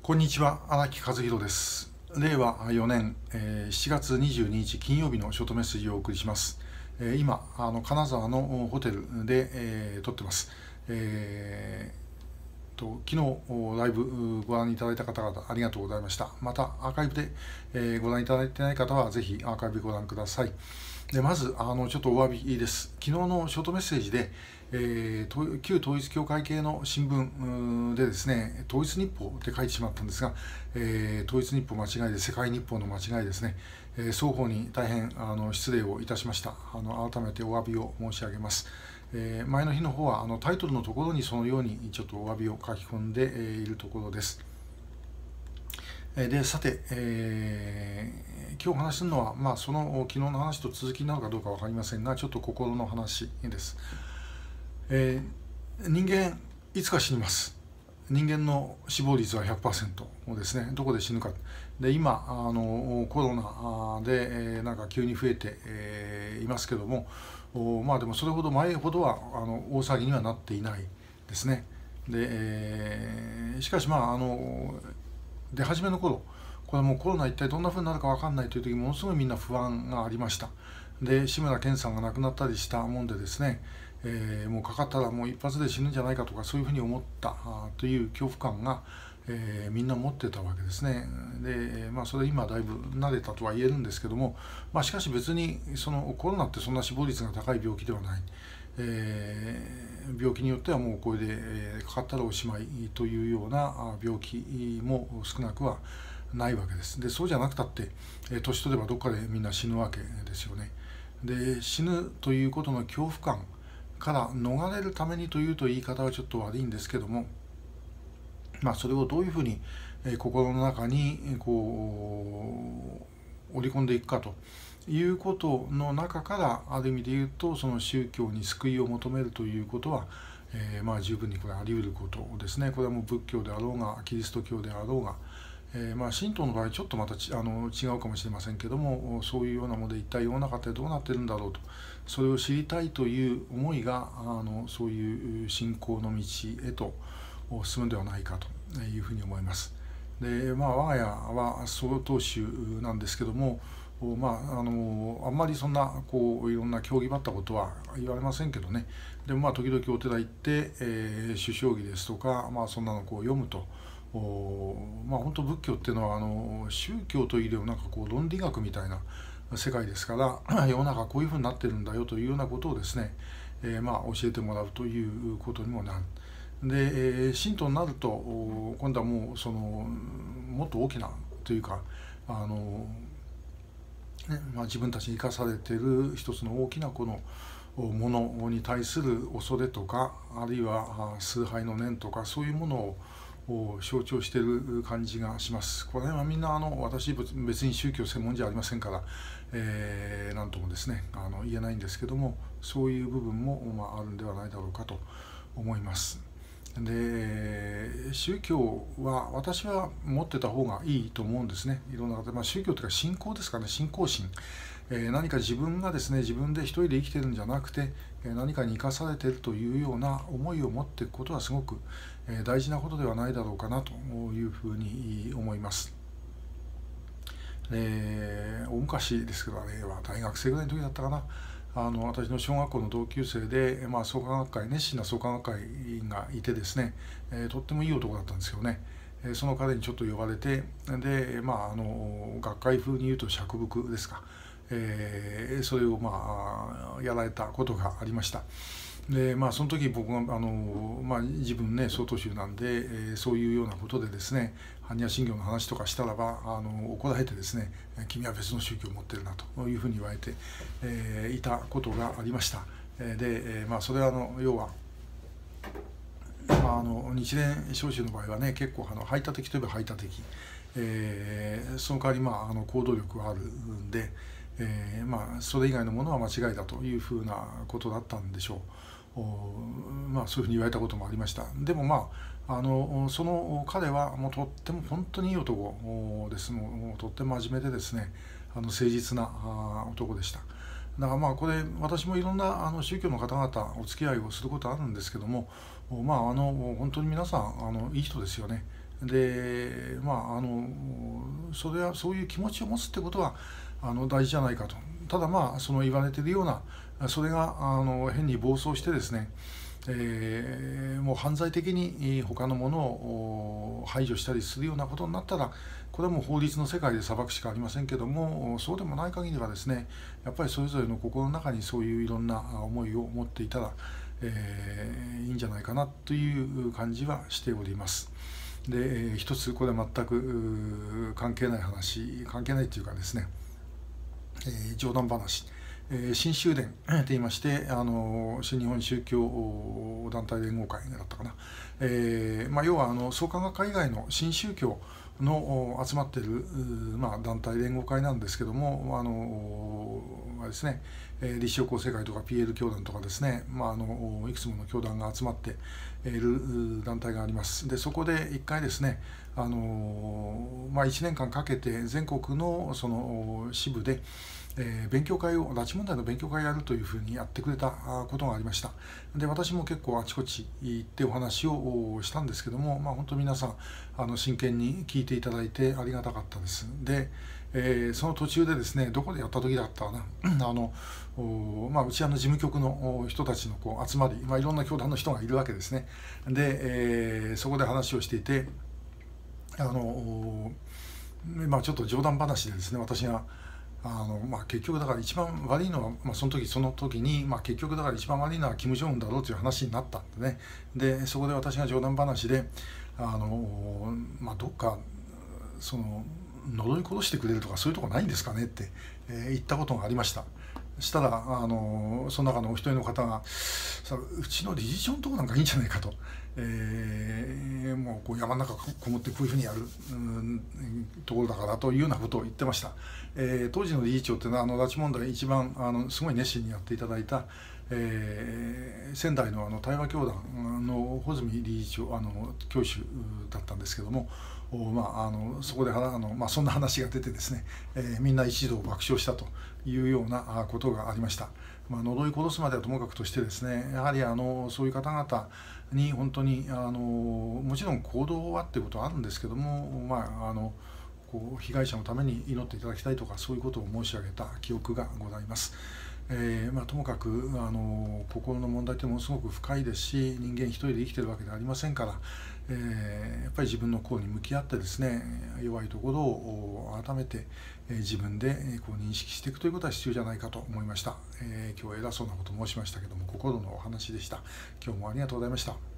こんにちは、荒木和弘です。令和4年、7月22日金曜日のショートメッセージをお送りします。今、金沢のホテルで、撮ってます。昨日ライブご覧いただいた方々ありがとうございました。またアーカイブで、ご覧いただいていない方はぜひアーカイブご覧ください。でまずちょっとお詫びです。昨日のショートメッセージで、旧統一教会系の新聞でですね、統一日報って書いてしまったんですが、統一日報間違いで世界日報の間違いですね、双方に大変失礼をいたしました。改めてお詫びを申し上げます。前の日の方はタイトルのところにそのようにちょっとお詫びを書き込んでいるところです。でさて、今日お話しするのは、その昨日の話と続きになるかどうか分かりませんが、ちょっと心の話です。人間いつか死にます。人間の死亡率は 100% をですね、どこで死ぬか。で今コロナで、なんか急に増えて、いますけども、でもそれほど前ほどは大騒ぎにはなっていないですね。で、しかし出始めの頃、これもうコロナ一体どんな風になるか分かんないという時、ものすごいみんな不安がありました。で志村けんさんが亡くなったりしたもんでですね、もうかかったらもう一発で死ぬんじゃないかとか、そういうふうに思ったという恐怖感が、みんな持ってたわけですね。で、それ今だいぶ慣れたとは言えるんですけども、しかし別にそのコロナってそんな死亡率が高い病気ではない。病気によってはもうこれで、かかったらおしまいというような病気も少なくはないわけです。でそうじゃなくたって、年取ればどっかでみんな死ぬわけですよね。で死ぬということの恐怖感から逃れるためにというと言い方はちょっと悪いんですけども、それをどういうふうに、心の中にこう織り込んでいくかということの中から、ある意味で言うとその宗教に救いを求めるということは、十分にこれあり得ることですね。これはもう仏教であろうがキリスト教であろうが、神道の場合ちょっとまた違うかもしれませんけども、そういうようなもので一体世の中ってどうなってるんだろうと、それを知りたいという思いがそういう信仰の道へと進むんではないかというふうに思います。で我が家は曹洞宗なんですけども、あんまりそんないろんな教義ばったことは言われませんけどね。でも時々お寺行って、主将棋ですとか、そんなの読むと、本当仏教っていうのは宗教というよりもなんか論理学みたいな世界ですから世の中こういうふうになってるんだよというようなことをですね、教えてもらうということにもなる。で、神道になると今度はもうもっと大きなというか自分たちに生かされている一つの大きなこのものに対する恐れとか、あるいは崇拝の念とか、そういうものを象徴している感じがします。これはみんな私別に宗教専門じゃありませんから、何ともですね言えないんですけども、そういう部分も、あるんではないだろうかと思います。で宗教は私は持ってた方がいいと思うんですね。いろんな方、宗教というか信仰ですかね、信仰心、何か自分がですね自分で一人で生きてるんじゃなくて、何かに生かされているというような思いを持っていくことはすごく、大事なことではないだろうかなというふうに思います。大昔ですけど、大学生ぐらいの時だったかな、私の小学校の同級生で、創価学会、熱心な創価学会がいてですね、とってもいい男だったんですよね。その彼にちょっと呼ばれて、で、学会風に言うと釈伏ですか、それをやられたことがありました。でその時僕が自分ね曹洞宗なんで、そういうようなことでですね般若心経の話とかしたらば怒られてですね、君は別の宗教を持ってるなというふうに言われて、いたことがありました。で、それは要は日蓮召集の場合はね、結構排他的といえば排他的、その代わり行動力があるんで、それ以外のものは間違いだというふうなことだったんでしょう。そういうふうに言われたこともありました。でもその彼はもうとっても本当にいい男です。もうとっても真面目でですね、誠実な男でした。だからこれ私もいろんな宗教の方々お付き合いをすることあるんですけども、本当に皆さんいい人ですよね。 でそれはそういう気持ちを持つってことは大事じゃないかと。ただその言われているようなそれが変に暴走してですね、もう犯罪的に他のものを排除したりするようなことになったら、これはもう法律の世界で裁くしかありませんけども、そうでもない限りはですね、やっぱりそれぞれの心の中にそういういろんな思いを持っていたら、いいんじゃないかなという感じはしております。で、一つこれは全く関係ないというかですね、冗談話、新宗伝と言いまして、新日本宗教団体連合会だったかな、要は創価学会以外の新宗教の集まっている、団体連合会なんですけども、ですね、立正厚生会とか PL 教団とかですね、いくつもの教団が集まっている団体があります。でそこで一回ですね、1年間かけて全国のその支部で勉強会を、拉致問題の勉強会をやるというふうにやってくれたことがありました。で私も結構あちこち行ってお話をしたんですけども、本当皆さん真剣に聞いていただいてありがたかったです。で、その途中でですね、どこでやった時だったかなうち事務局の人たちの集まり、いろんな教団の人がいるわけですね。で、そこで話をしていて、ちょっと冗談話でですね、私が結局だから一番悪いのは、その時に、結局だから一番悪いのは金正恩だろうという話になったんでね。でそこで私が冗談話でどっかその呪い殺してくれるとかそういうとこないんですかねって、言ったことがありました。したらその中のお一人の方がうちの理事長のとこなんかいいんじゃないかと、もう山の中こもってこういうふうにやる、ところだからというようなことを言ってました。当時の理事長っていうのは拉致問題一番すごい熱心にやっていただいた、仙台の対話教団の穂積理事長教主だったんですけども、そこでそんな話が出てですね、みんな一同爆笑したというようなことがありました。呪い殺すまではともかくとしてですね、やはりそういう方々に本当にもちろん行動はっていうことはあるんですけども、被害者のために祈っていただきたいとかそういうことを申し上げた記憶がございます。ともかく心の問題ってものすごく深いですし、人間一人で生きてるわけではありませんから、やっぱり自分の心に向き合ってですね、弱いところを改めて自分で認識していくということは必要じゃないかと思いました。今日は偉そうなことを申しましたけども、心のお話でした。今日もありがとうございました。